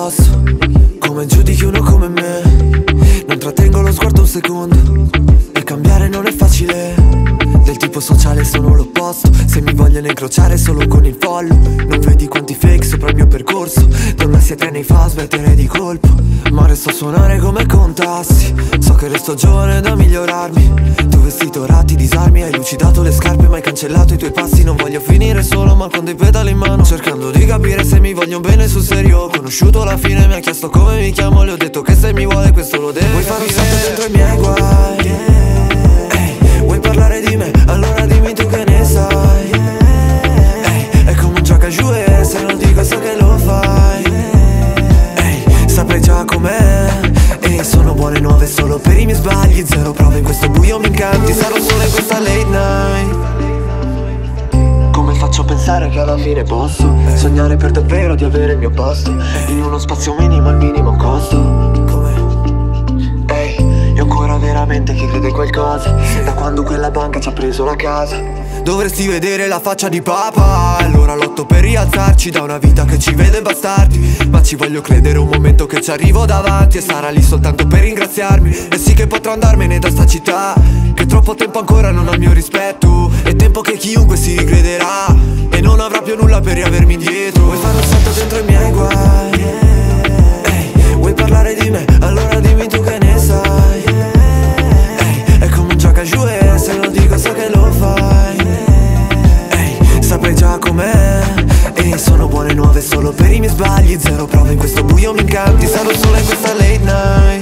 addosso. Come giudichi uno come me? Non trattengo lo sguardo un secondo, e cambiare non è facile. Del tipo sociale sono l'opposto, se mi vogliono incrociare solo con il follow. Non vedi quanti fake sopra il mio percorso, torno a 7 anni fa a smettere di colpo. Ma resto a suonare come contassi, so che resto giovane da migliorarmi. Tu vestito ora ti disarmi, hai lucidato le scarpe ma hai cancellato i tuoi passi. Non voglio finire solo ma con dei pedali in mano, cercando di capire se mi vogliono bene sul serio. Ho conosciuto alla fine, mi ha chiesto come mi chiamo, le ho detto che se mi vuole questo lo deve. Vuoi fare un salto dentro i miei guai? Vuoi parlare di me? Allora dimmi tu che ne sai. È come un gioca giù e se lo dico so che lo fai. Saprai già com'è. E sono buone nuove solo per i miei sbagli. Zero prove in questo buio mi incanti. Sarò solo in questa late night. Come faccio a pensare che alla fine posso sognare per davvero di avere il mio posto in uno spazio minimo al minimo costo? Io ancora veramente chi crede in qualcosa da quando quella banca ci ha preso la casa. Dovresti vedere la faccia di papà. Allora lotto per rialzarci da una vita che ci vede bastardi. Ma ci voglio credere un momento che ci arrivo davanti, e sarà lì soltanto per ringraziarmi. E sì che potrò andarmene da sta città, che troppo tempo ancora non ha il mio rispetto. È tempo che chiunque si ricrederà e non avrà più nulla per riavermi indietro. Vuoi fare un salto dentro i miei guai? Vuoi parlare di me? Allora dimmi tu che ne sai. È come un gioca giù e se lo dico so che lo fai. Saprai già com'è. E sono buone nuove solo per i miei sbagli. Zero prove in questo buio mi incanti. Sarò solo in questa late night.